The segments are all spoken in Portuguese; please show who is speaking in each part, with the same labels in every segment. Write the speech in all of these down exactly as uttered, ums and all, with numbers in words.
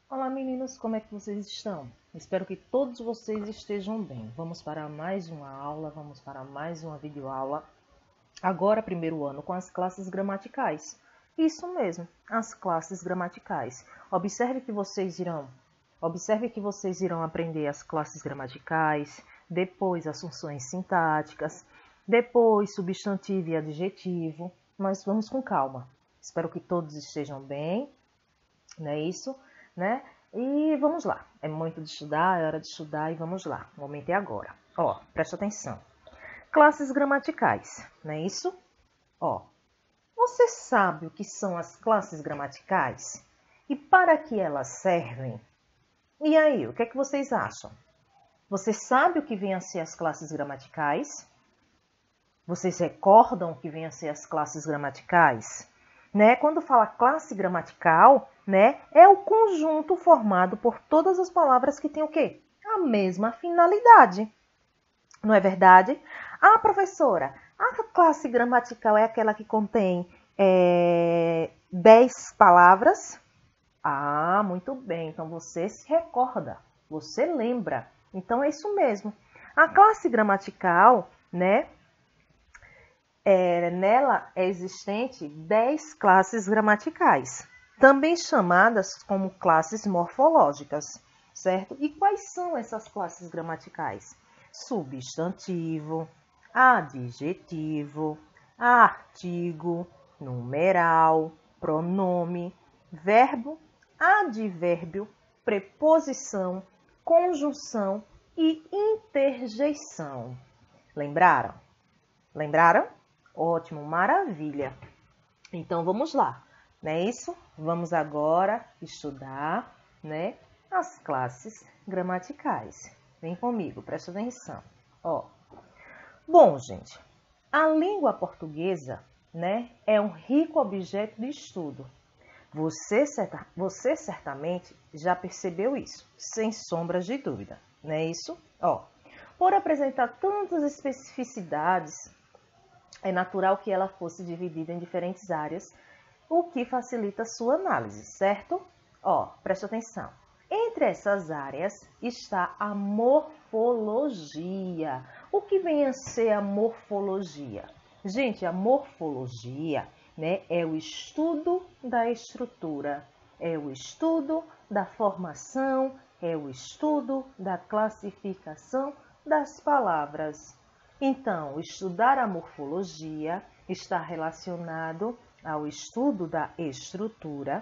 Speaker 1: Olá meninos, como é que vocês estão? Espero que todos vocês estejam bem. Vamos para mais uma aula, vamos para mais uma videoaula. Agora, primeiro ano, com as classes gramaticais. Isso mesmo, as classes gramaticais. Observe que vocês irão, observe que vocês irão aprender as classes gramaticais, depois as funções sintáticas, depois substantivo e adjetivo. Mas vamos com calma. Espero que todos estejam bem, não é isso? Né? E vamos lá. É momento de estudar, é hora de estudar e vamos lá. O momento é agora. Ó, presta atenção. Classes gramaticais, não é isso? Ó, você sabe o que são as classes gramaticais? E para que elas servem? E aí, o que é que vocês acham? Você sabe o que vêm a ser as classes gramaticais? Vocês recordam o que vêm a ser as classes gramaticais? Né? Quando fala classe gramatical, né, é o conjunto formado por todas as palavras que têm o quê? A mesma finalidade. Não é verdade? Ah, professora, a classe gramatical é aquela que contém é, dez palavras? Ah, muito bem. Então você se recorda, você lembra. Então é isso mesmo. A classe gramatical, né? É, nela é existente dez classes gramaticais, também chamadas como classes morfológicas, certo? E quais são essas classes gramaticais? Substantivo, adjetivo, artigo, numeral, pronome, verbo, advérbio, preposição, conjunção e interjeição. Lembraram? Lembraram? Ótimo, maravilha. Então, vamos lá, não é isso? Vamos agora estudar, né, as classes gramaticais. Vem comigo, presta atenção. Ó. Bom, gente, a língua portuguesa, né, é um rico objeto de estudo. Você, certa, você certamente já percebeu isso, sem sombras de dúvida, não é isso? Ó, por apresentar tantas especificidades, é natural que ela fosse dividida em diferentes áreas, o que facilita a sua análise, certo? Ó, presta atenção. Entre essas áreas está a morfologia. O que vem a ser a morfologia? Gente, a morfologia, né, é o estudo da estrutura, é o estudo da formação, é o estudo da classificação das palavras. Então, estudar a morfologia está relacionado ao estudo da estrutura,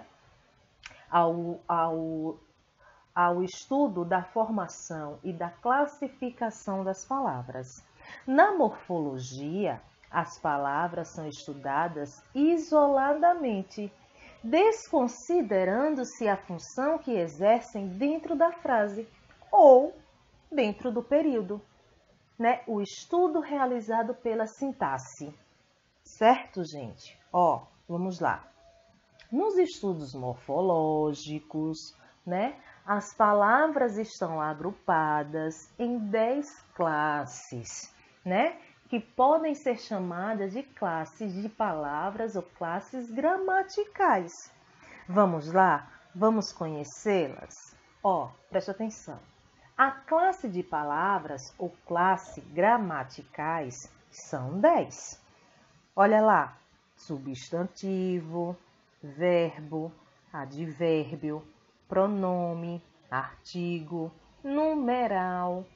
Speaker 1: ao, ao, ao estudo da formação e da classificação das palavras. Na morfologia, as palavras são estudadas isoladamente, desconsiderando-se a função que exercem dentro da frase ou dentro do período. Né, o estudo realizado pela sintaxe. Certo, gente? Ó, vamos lá. Nos estudos morfológicos, né, as palavras estão agrupadas em dez classes, né, que podem ser chamadas de classes de palavras ou classes gramaticais. Vamos lá? Vamos conhecê-las? Ó, preste atenção. A classe de palavras ou classe gramaticais são dez. Olha lá, substantivo, verbo, advérbio, pronome, artigo, numeral,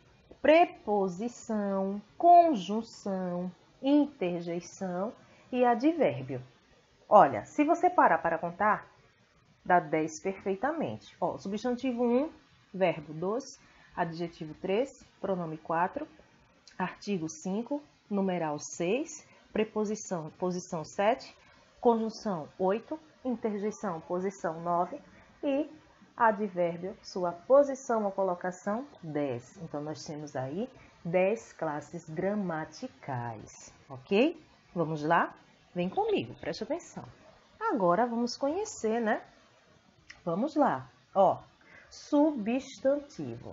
Speaker 1: preposição, conjunção, interjeição e advérbio. Olha, se você parar para contar, dá dez perfeitamente. Ó, substantivo um, verbo dois, adjetivo três, pronome quatro, artigo cinco, numeral seis, preposição, posição sete, conjunção oito, interjeição, posição nove e advérbio, sua posição ou colocação dez. Então, nós temos aí dez classes gramaticais, ok? Vamos lá? Vem comigo, preste atenção. Agora, vamos conhecer, né? Vamos lá. Ó, substantivo.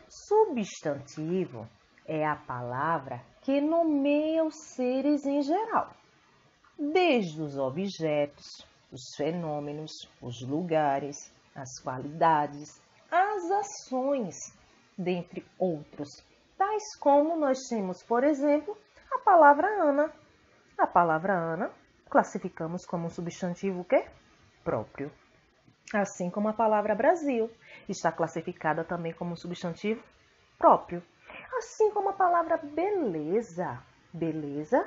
Speaker 1: Substantivo é a palavra que nomeia os seres em geral, desde os objetos, os fenômenos, os lugares, as qualidades, as ações, dentre outros. Tais como nós temos, por exemplo, a palavra Ana. A palavra Ana classificamos como um substantivo o quê? Próprio. Assim como a palavra Brasil está classificada também como um substantivo próprio. Assim como a palavra beleza. Beleza,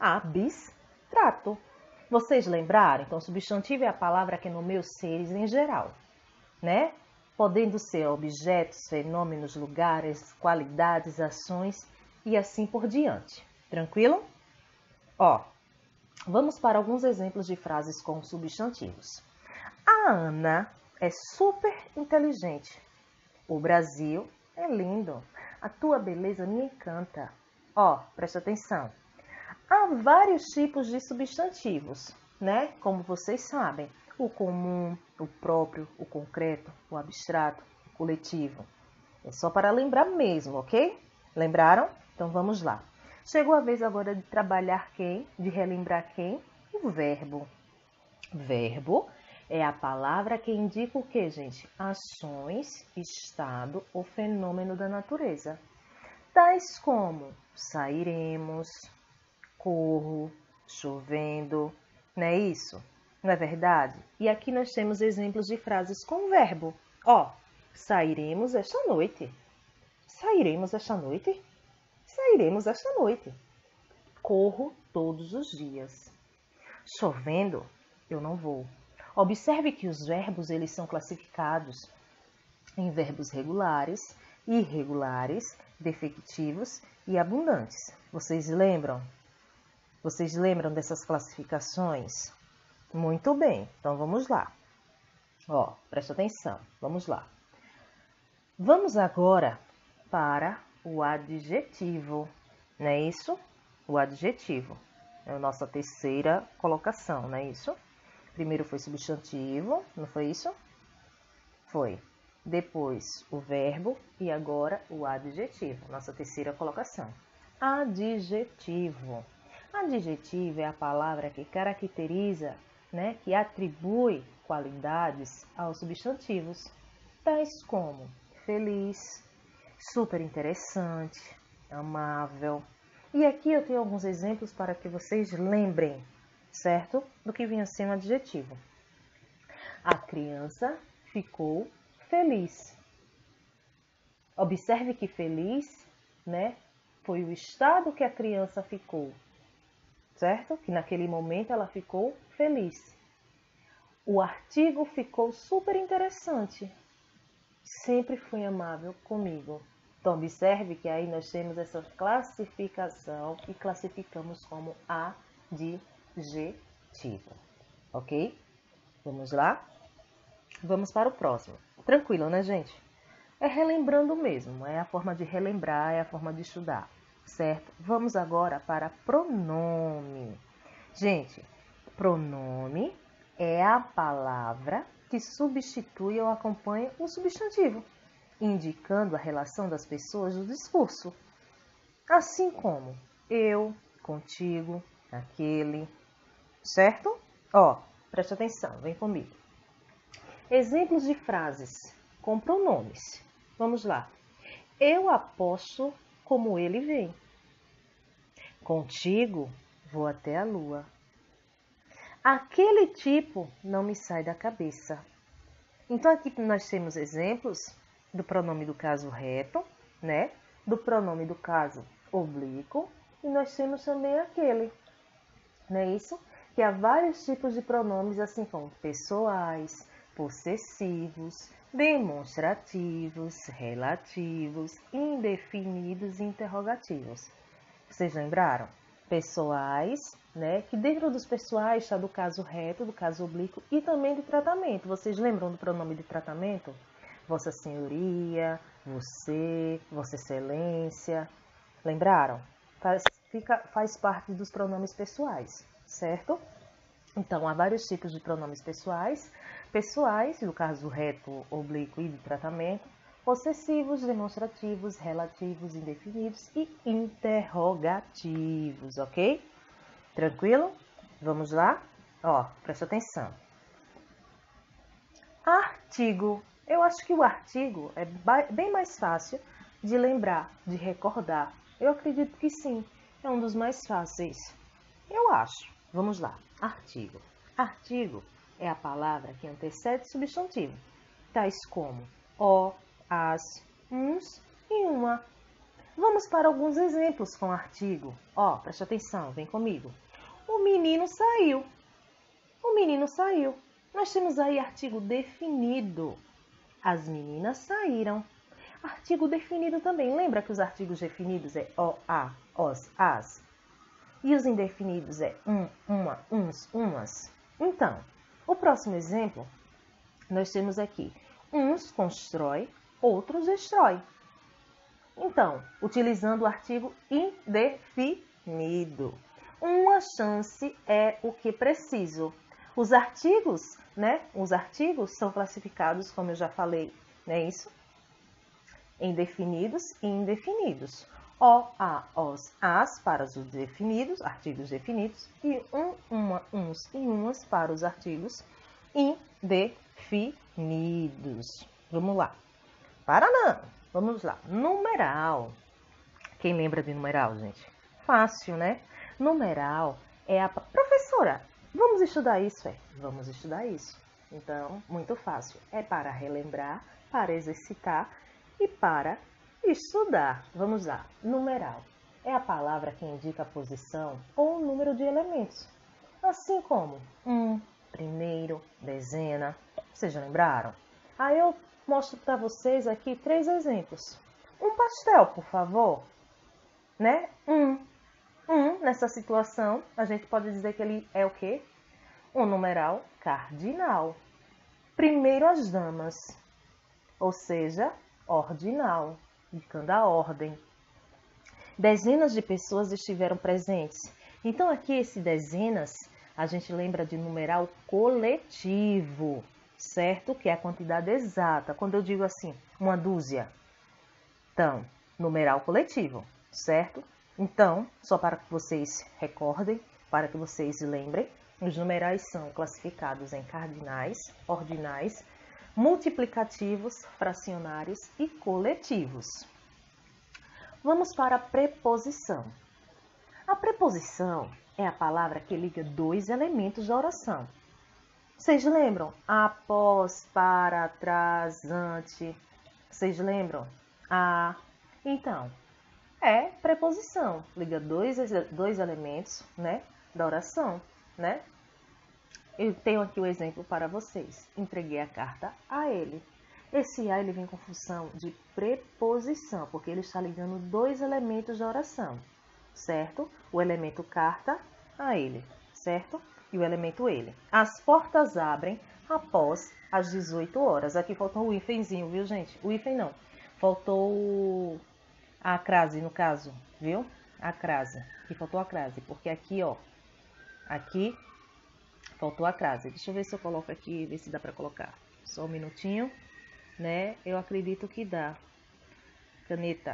Speaker 1: abstrato. Vocês lembraram? Então, substantivo é a palavra que nomeia os seres em geral, né? Podendo ser objetos, fenômenos, lugares, qualidades, ações e assim por diante. Tranquilo? Ó, vamos para alguns exemplos de frases com substantivos. A Ana é super inteligente. O Brasil é lindo. A tua beleza me encanta. Ó, presta atenção. Há vários tipos de substantivos, né? Como vocês sabem, o comum, o próprio, o concreto, o abstrato, o coletivo. É só para lembrar mesmo, ok? Lembraram? Então vamos lá. Chegou a vez agora de trabalhar quem? De relembrar quem? O verbo. Verbo é a palavra que indica o que, gente? Ações, estado ou fenômeno da natureza. Tais como sairemos, corro, chovendo, não é isso? Não é verdade? E aqui nós temos exemplos de frases com verbo. Ó, sairemos esta noite. Sairemos esta noite? Sairemos esta noite. Corro todos os dias. Chovendo, eu não vou. Observe que os verbos eles são classificados em verbos regulares, irregulares, defectivos e abundantes. Vocês lembram? Vocês lembram dessas classificações? Muito bem, então vamos lá. Ó, presta atenção, vamos lá. Vamos agora para o adjetivo, não é isso? O adjetivo é a nossa terceira colocação, não é isso? Primeiro foi substantivo, não foi isso? Foi. Depois o verbo e agora o adjetivo, nossa terceira colocação. Adjetivo. Adjetivo é a palavra que caracteriza, né, que atribui qualidades aos substantivos, tais como feliz, super interessante, amável. E aqui eu tenho alguns exemplos para que vocês lembrem, certo? Do que vinha sendo adjetivo. A criança ficou feliz. Observe que feliz, né, foi o estado que a criança ficou, certo? Que naquele momento ela ficou feliz. O artigo ficou super interessante. Sempre foi amável comigo. Então, observe que aí nós temos essa classificação e classificamos como adjetivo, ok? Vamos lá? Vamos para o próximo. Tranquilo, né, gente? É relembrando mesmo, é a forma de relembrar, é a forma de estudar, certo? Vamos agora para pronome. Gente, pronome é a palavra que substitui ou acompanha um substantivo, indicando a relação das pessoas do discurso. Assim como eu, contigo, aquele, certo? Ó, preste atenção, vem comigo. Exemplos de frases com pronomes. Vamos lá. Eu aposto como ele vem. Contigo, vou até a lua. Aquele tipo não me sai da cabeça. Então, aqui nós temos exemplos do pronome do caso reto, né? Do pronome do caso oblíquo. E nós temos também aquele, não é isso? Que há vários tipos de pronomes, assim como pessoais, possessivos, demonstrativos, relativos, indefinidos e interrogativos. Vocês lembraram? Pessoais, né? Que dentro dos pessoais está do caso reto, do caso oblíquo e também do tratamento. Vocês lembram do pronome de tratamento? Vossa Senhoria, você, Vossa Excelência. Lembraram? Faz, fica, faz parte dos pronomes pessoais, certo? Então, há vários tipos de pronomes pessoais. Pessoais, no caso reto, oblíquo e de tratamento. Possessivos, demonstrativos, relativos, indefinidos e interrogativos, ok? Tranquilo? Vamos lá? Ó, presta atenção. Artigo. Eu acho que o artigo é bem mais fácil de lembrar, de recordar. Eu acredito que sim, é um dos mais fáceis. Eu acho. Vamos lá. Artigo. Artigo é a palavra que antecede substantivo, tais como o, as, uns e uma. Vamos para alguns exemplos com artigo. Ó, preste atenção, vem comigo. O menino saiu. O menino saiu. Nós temos aí artigo definido. As meninas saíram. Artigo definido também. Lembra que os artigos definidos é o, a, os, as? E os indefinidos é um, uma, uns, umas. Então, o próximo exemplo, nós temos aqui. Uns constrói, outros destrói. Então, utilizando o artigo indefinido. Uma chance é o que preciso. Os artigos, né? Os artigos são classificados, como eu já falei, né? Isso? Em definidos e indefinidos. O, a, os, as para os definidos, artigos definidos, e um, uma, uns e umas para os artigos indefinidos. Vamos lá. Para não. Vamos lá. Numeral. Quem lembra de numeral, gente? Fácil, né? Numeral é a... Professora, vamos estudar isso? É, vamos estudar isso. Então, muito fácil. É para relembrar, para exercitar e para estudar. Vamos lá. Numeral é a palavra que indica a posição ou o número de elementos. Assim como um, primeiro, dezena. Vocês já lembraram? Aí eu mostro para vocês aqui três exemplos. Um pastel, por favor. Né? Um. Um, nessa situação, a gente pode dizer que ele é o quê? Um numeral cardinal. Primeiro as damas, ou seja, ordinal, indicando a ordem. Dezenas de pessoas estiveram presentes. Então aqui esse dezenas, a gente lembra de numeral coletivo, certo? Que é a quantidade exata. Quando eu digo assim, uma dúzia. Então, numeral coletivo, certo? Então, só para que vocês recordem, para que vocês lembrem, os numerais são classificados em cardinais, ordinais, multiplicativos, fracionários e coletivos. Vamos para a preposição. A preposição é a palavra que liga dois elementos da oração. Vocês lembram? Após, para, trás, ante. Vocês lembram? A. Então, é preposição. Liga dois, dois elementos, né, da oração, né? Eu tenho aqui o exemplo para vocês. Entreguei a carta a ele. Esse a ele vem com função de preposição, porque ele está ligando dois elementos da oração, certo? O elemento carta a ele, certo? E o elemento ele. As portas abrem após as dezoito horas. Aqui faltou o hífenzinho, viu, gente? O hífen não. Faltou a crase, no caso, viu? A crase. Aqui faltou a crase, porque aqui, ó, aqui faltou a crase. Deixa eu ver se eu coloco aqui, ver se dá para colocar. Só um minutinho, né? Eu acredito que dá. Caneta.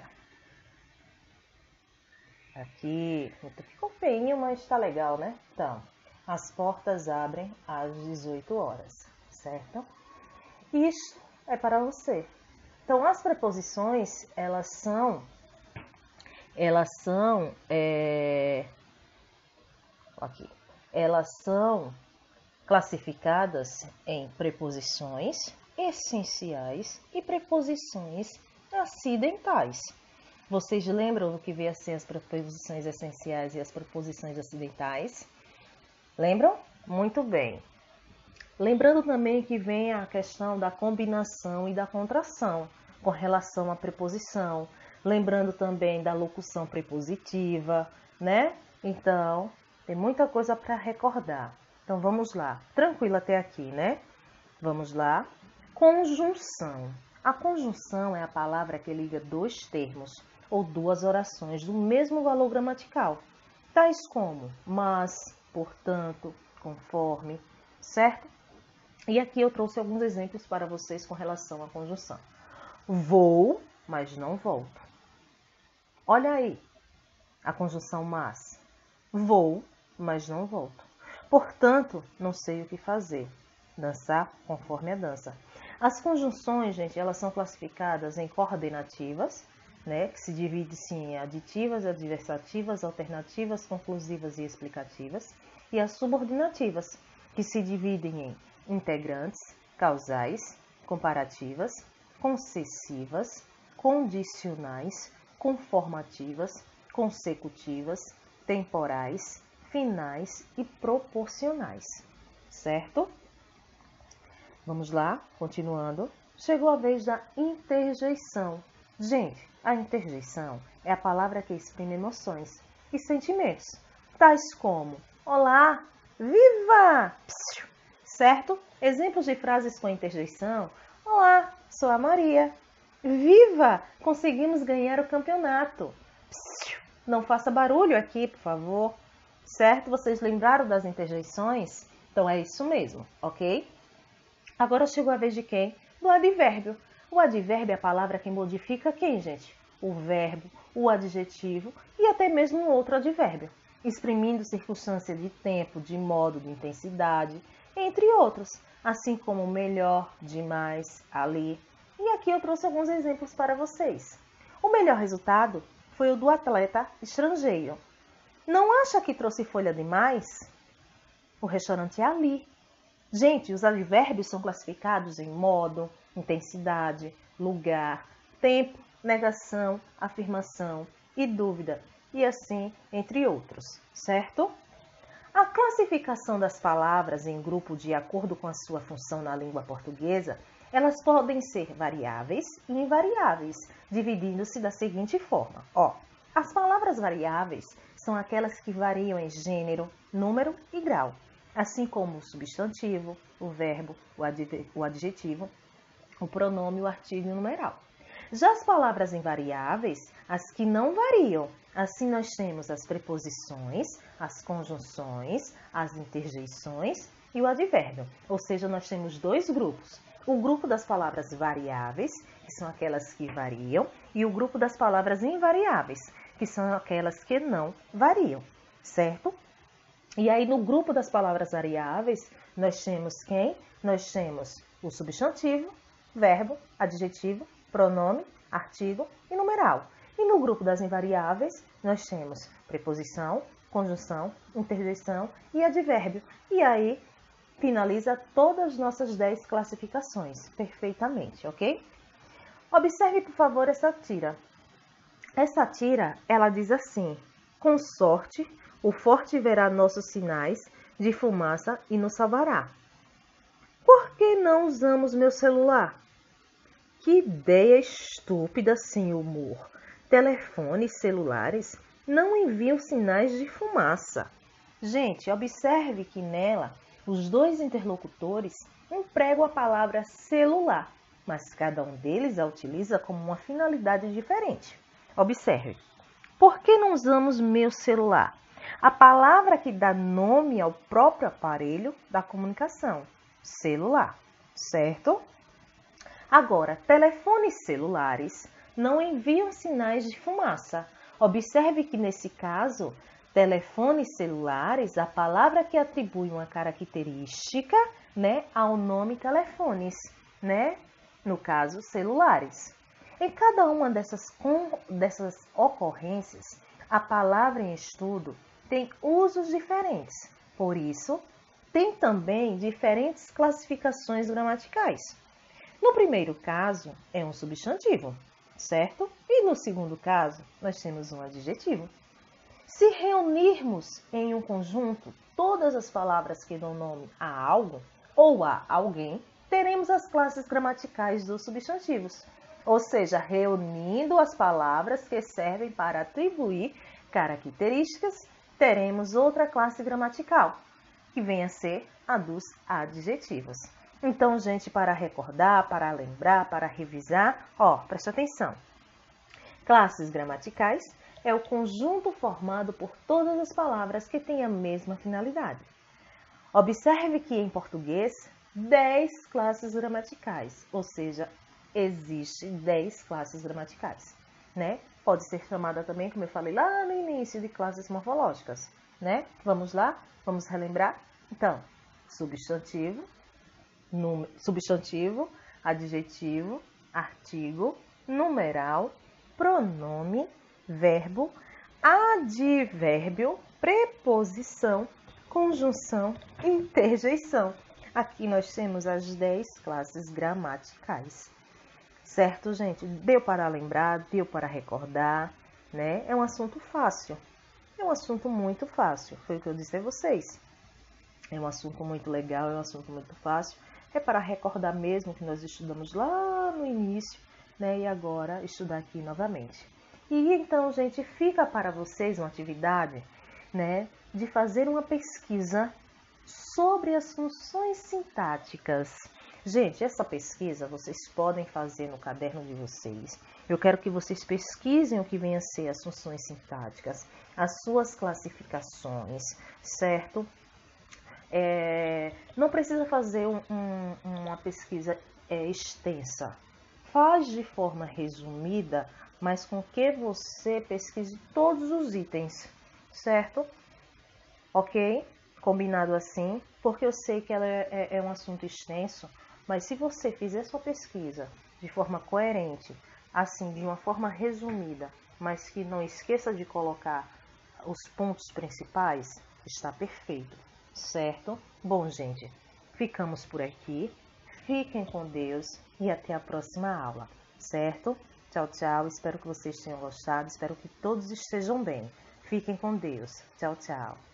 Speaker 1: Aqui. Ficou feinho, mas tá legal, né? Então, as portas abrem às dezoito horas, certo? Isso é para você. Então, as preposições, elas são... Elas são... É, aqui. Elas são classificadas em preposições essenciais e preposições acidentais. Vocês lembram do que veio a ser as preposições essenciais e as preposições acidentais? Lembram? Muito bem. Lembrando também que vem a questão da combinação e da contração com relação à preposição. Lembrando também da locução prepositiva, né? Então, tem muita coisa para recordar. Então, vamos lá. Tranquilo até aqui, né? Vamos lá. Conjunção. A conjunção é a palavra que liga dois termos ou duas orações do mesmo valor gramatical, tais como mas, portanto, conforme, certo? E aqui eu trouxe alguns exemplos para vocês com relação à conjunção. Vou, mas não volto. Olha aí a conjunção mas. Vou, mas não volto. Portanto, não sei o que fazer. Dançar conforme a dança. As conjunções, gente, elas são classificadas em coordenativas, né, que se divide-se em aditivas, adversativas, alternativas, conclusivas e explicativas, e as subordinativas, que se dividem em integrantes, causais, comparativas, concessivas, condicionais, conformativas, consecutivas, temporais, finais e proporcionais, certo? Vamos lá, continuando. Chegou a vez da interjeição. Gente, a interjeição é a palavra que exprime emoções e sentimentos, tais como olá, viva, psiu, certo? Exemplos de frases com interjeição: olá, sou a Maria. Viva, conseguimos ganhar o campeonato. Psiu, não faça barulho aqui, por favor. Certo? Vocês lembraram das interjeições? Então é isso mesmo, ok? Agora chegou a vez de quem? Do advérbio. O advérbio é a palavra que modifica quem, gente? O verbo, o adjetivo e até mesmo um outro advérbio, exprimindo circunstância de tempo, de modo, de intensidade, entre outros, assim como melhor, demais, ali. E aqui eu trouxe alguns exemplos para vocês. O melhor resultado foi o do atleta estrangeiro. Não acha que trouxe folha demais? O restaurante é ali. Gente, os advérbios são classificados em modo, intensidade, lugar, tempo, negação, afirmação e dúvida, e assim entre outros, certo? A classificação das palavras em grupo de acordo com a sua função na língua portuguesa, elas podem ser variáveis e invariáveis, dividindo-se da seguinte forma. Ó, as palavras variáveis são aquelas que variam em gênero, número e grau, assim como o substantivo, o verbo, o adjetivo, o pronome, o artigo e o numeral. Já as palavras invariáveis, as que não variam, assim nós temos as preposições, as conjunções, as interjeições e o advérbio. Ou seja, nós temos dois grupos. O grupo das palavras variáveis, que são aquelas que variam, e o grupo das palavras invariáveis, que são aquelas que não variam, certo? E aí, no grupo das palavras variáveis, nós temos quem? Nós temos o substantivo, verbo, adjetivo, pronome, artigo e numeral. E no grupo das invariáveis, nós temos preposição, conjunção, interjeição e advérbio. E aí, finaliza todas as nossas dez classificações perfeitamente, ok? Observe, por favor, essa tira. Essa tira, ela diz assim: com sorte, o forte verá nossos sinais de fumaça e nos salvará. Por que não usamos meu celular? Que ideia estúpida, sem humor. Telefones celulares não enviam sinais de fumaça. Gente, observe que nela os dois interlocutores empregam a palavra celular, mas cada um deles a utiliza como uma finalidade diferente. Observe. Por que não usamos meu celular? A palavra que dá nome ao próprio aparelho da comunicação, celular, certo? Agora, telefones celulares não enviam sinais de fumaça. Observe que nesse caso, telefones celulares, a palavra que atribui uma característica, né, ao nome telefones, né? No caso, celulares. Em cada uma dessas, dessas ocorrências, a palavra em estudo tem usos diferentes. Por isso, tem também diferentes classificações gramaticais. No primeiro caso, é um substantivo, certo? E no segundo caso, nós temos um adjetivo. Se reunirmos em um conjunto todas as palavras que dão nome a algo ou a alguém, teremos as classes gramaticais dos substantivos. Ou seja, reunindo as palavras que servem para atribuir características, teremos outra classe gramatical, que vem a ser a dos adjetivos. Então, gente, para recordar, para lembrar, para revisar, ó, preste atenção. Classes gramaticais é o conjunto formado por todas as palavras que têm a mesma finalidade. Observe que em português, dez classes gramaticais, ou seja, existe dez classes gramaticais, né? Pode ser chamada também, como eu falei lá no início, de classes morfológicas, né? Vamos lá? Vamos relembrar? Então, substantivo, número, substantivo, adjetivo, artigo, numeral, pronome, verbo, advérbio, preposição, conjunção, interjeição. Aqui nós temos as dez classes gramaticais. Certo, gente? Deu para lembrar, deu para recordar, né? É um assunto fácil. É um assunto muito fácil. Foi o que eu disse a vocês. É um assunto muito legal, é um assunto muito fácil. É para recordar mesmo que nós estudamos lá no início, né? E agora estudar aqui novamente. E então, gente, fica para vocês uma atividade, né? De fazer uma pesquisa sobre as funções sintáticas. Gente, essa pesquisa vocês podem fazer no caderno de vocês. Eu quero que vocês pesquisem o que vem a ser as funções sintáticas, as suas classificações, certo? É, não precisa fazer um, um, uma pesquisa é, extensa. Faz de forma resumida, mas com que você pesquise todos os itens, certo? Ok? Combinado assim? Porque eu sei que ela é, é, é um assunto extenso, mas se você fizer sua pesquisa de forma coerente, assim, de uma forma resumida, mas que não esqueça de colocar os pontos principais, está perfeito, certo? Bom, gente, ficamos por aqui. Fiquem com Deus e até a próxima aula, certo? Tchau, tchau. Espero que vocês tenham gostado. Espero que todos estejam bem. Fiquem com Deus. Tchau, tchau.